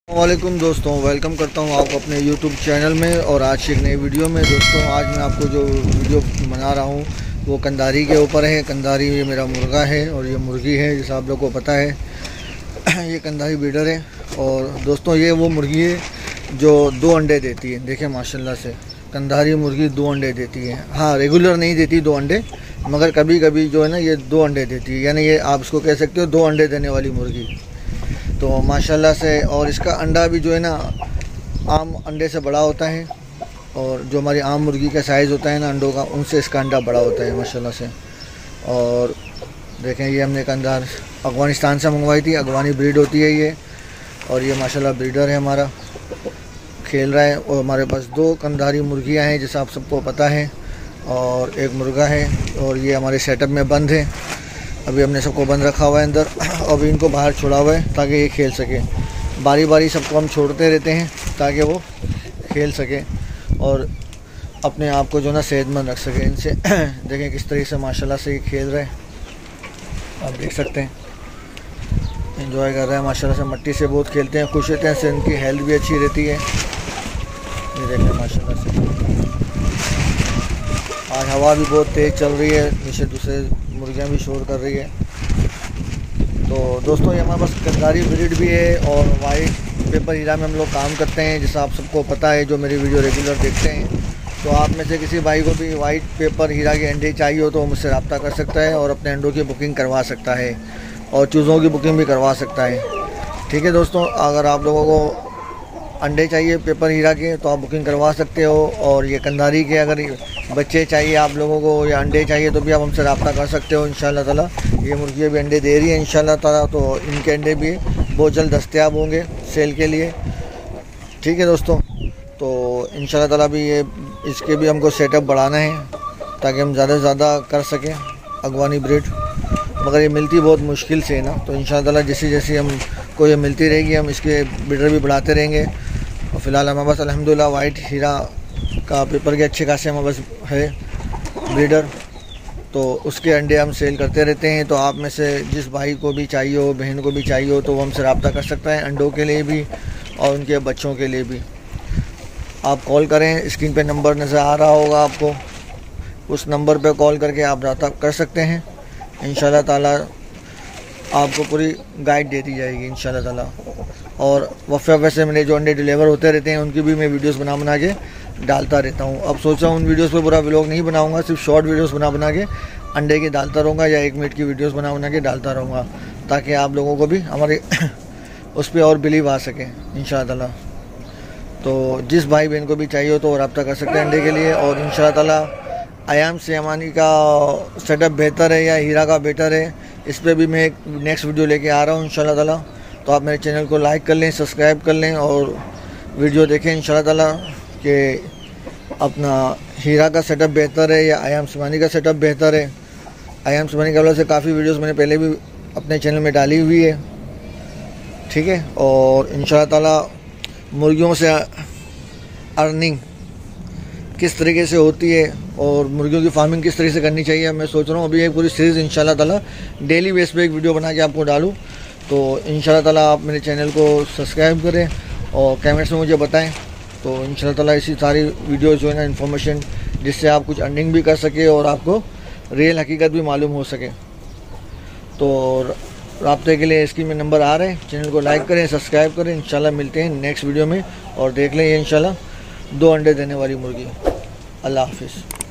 वालेकुम दोस्तों, वेलकम करता हूं आपको अपने YouTube चैनल में। और आज की एक नई वीडियो में दोस्तों, आज मैं आपको जो वीडियो बना रहा हूं वो कंधारी के ऊपर है। कंधारी ये मेरा मुर्गा है और ये मुर्गी है, जैसा आप लोग को पता है। ये कंधारी ब्रीडर है। और दोस्तों, ये वो मुर्गी है जो 2 अंडे देती है। देखें माशाल्लाह से कंधारी मुर्गी 2 अंडे देती है। हाँ, रेगुलर नहीं देती 2 अंडे, मगर कभी कभी जो है ना ये 2 अंडे देती है। यानी ये आप इसको कह सकते हो 2 अंडे देने वाली मुर्गी। तो माशाल्लाह से, और इसका अंडा भी जो है ना आम अंडे से बड़ा होता है। और जो हमारी आम मुर्गी का साइज़ होता है ना अंडों का, उनसे इसका अंडा बड़ा होता है माशाल्लाह से। और देखें, ये हमने कंधार अफ़गानिस्तान से मंगवाई थी। अफ़गानी ब्रीड होती है ये। और ये माशाल्लाह ब्रीडर है हमारा, खेल रहा है। और हमारे पास 2 कंधारी मुर्गियाँ हैं, जैसा आप सबको पता है, और एक मुर्गा है। और ये हमारे सेटअप में बंद है। अभी हमने सबको बंद रखा हुआ है अंदर। अभी इनको बाहर छोड़ा हुआ है ताकि ये खेल सके। बारी बारी सबको हम छोड़ते रहते हैं ताकि वो खेल सके और अपने आप को जो ना सेहतमंद रख सके इनसे। देखें किस तरीके से माशाल्लाह से ये खेल रहे हैं, आप देख सकते हैं। एंजॉय कर रहे हैं माशाल्लाह से, मट्टी से बहुत खेलते हैं, खुश रहते हैं। इससे इनकी हेल्थ भी अच्छी रहती है। ये देखें माशाल्लाह से। आज हवा भी बहुत तेज़ चल रही है, नीचे दूसरे मुर्गियाँ भी शोर कर रही है। तो दोस्तों, ये हमारे पास कंधारी ब्रीड भी है। और वाइट पेपर हीरा में हम लोग काम करते हैं, जैसा आप सबको पता है जो मेरी वीडियो रेगुलर देखते हैं। तो आप में से किसी भाई को भी वाइट पेपर हीरा के अंडे चाहिए हो तो मुझसे रब्ता कर सकता है और अपने अंडों की बुकिंग करवा सकता है और चूज़ों की बुकिंग भी करवा सकता है। ठीक है दोस्तों, अगर आप लोगों को अंडे चाहिए पेपर हीरा के तो आप बुकिंग करवा सकते हो। और ये कंधारी के अगर बच्चे चाहिए आप लोगों को या अंडे चाहिए तो भी आप हमसे रब्ता कर सकते हो इंशाल्लाह ताला। ये मुर्गियाँ भी अंडे दे रही है इंशाल्लाह ताला, तो इनके अंडे भी बहुत जल्द दस्तयाब होंगे सेल के लिए। ठीक है दोस्तों, तो इंशाल्लाह ताला भी ये इसके भी हमको सेटअप बढ़ाना है ताकि हम ज़्यादा से ज़्यादा कर सकें अफ़गानी ब्रीड। मगर ये मिलती बहुत मुश्किल से है ना, तो इंशाल्लाह ताला जैसे जैसे हमको ये मिलती रहेगी हम इसके ब्रीडर भी बढ़ाते रहेंगे। और फ़िलहाल हमारे पास अल्हम्दुलिल्लाह वाइट हीरा का पेपर के अच्छे खासे हमारे पास है ब्रीडर, तो उसके अंडे हम सेल करते रहते हैं। तो आप में से जिस भाई को भी चाहिए हो, बहन को भी चाहिए हो, तो वो हमसे रब्ता कर सकता है अंडों के लिए भी और उनके बच्चों के लिए भी। आप कॉल करें, स्क्रीन पे नंबर नज़र आ रहा होगा आपको, उस नंबर पे कॉल करके आप रब्ता कर सकते हैं। इंशाल्लाह ताला आपको पूरी गाइड दे दी जाएगी इंशाल्लाह ताला। और वफ़े से मेरे जो अंडे डिलीवर होते रहते हैं उनकी भी मैं वीडियोस बना के डालता रहता हूँ। अब सोचा उन वीडियोस पर पूरा व्लॉग नहीं बनाऊँगा, सिर्फ शॉर्ट वीडियोस बना के अंडे के डालता रहूँगा या 1 मिनट की वीडियोस बना के डालता रहूँगा ताकि आप लोगों को भी हमारे उस पर और बिलीव आ सके इंशाल्लाह ताला। तो जिस भाई बहन को भी चाहिए हो तो वो रब्ता कर सकते हैं अंडे के लिए। और इंशाल्लाह ताला आयाम सेमानी का सेटअप बेहतर है या हीरा का बेटर है, इस पर भी मैं एक नेक्स्ट वीडियो लेके आ रहा हूँ इंशाल्लाह ताला। तो आप मेरे चैनल को लाइक कर लें, सब्सक्राइब कर लें और वीडियो देखें इंशाल्लाह ताला कि अपना हीरा का सेटअप बेहतर है या आयाम सेमानी का सेटअप बेहतर है। आयाम सेमानी के हवाले से काफ़ी वीडियोस मैंने पहले भी अपने चैनल में डाली हुई है। ठीक है, और इंशाल्लाह ताला मुर्गियों से अर्निंग किस तरीके से होती है और मुर्गियों की फार्मिंग किस तरीके से करनी चाहिए, मैं सोच रहा हूँ अभी एक पूरी सीरीज़ इंशाल्लाह ताला डेली बेस पे एक वीडियो बना के आपको डालूँ। तो इंशाल्लाह ताला आप मेरे चैनल को सब्सक्राइब करें और कमेंट्स में मुझे बताएं। तो इंशाल्लाह ताला इसी सारी वीडियोस जो है ना इन्फॉर्मेशन, जिससे आप कुछ अर्निंग भी कर सके और आपको रियल हकीकत भी मालूम हो सके। तो राब्ते के लिए स्क्रीन में नंबर आ रहे हैं, चैनल को लाइक करें, सब्सक्राइब करें। इंशाल्लाह मिलते हैं नेक्स्ट वीडियो में और देख लें ये इंशाल्लाह 2 अंडे देने वाली मुर्गी। अल्लाह हाफिज़।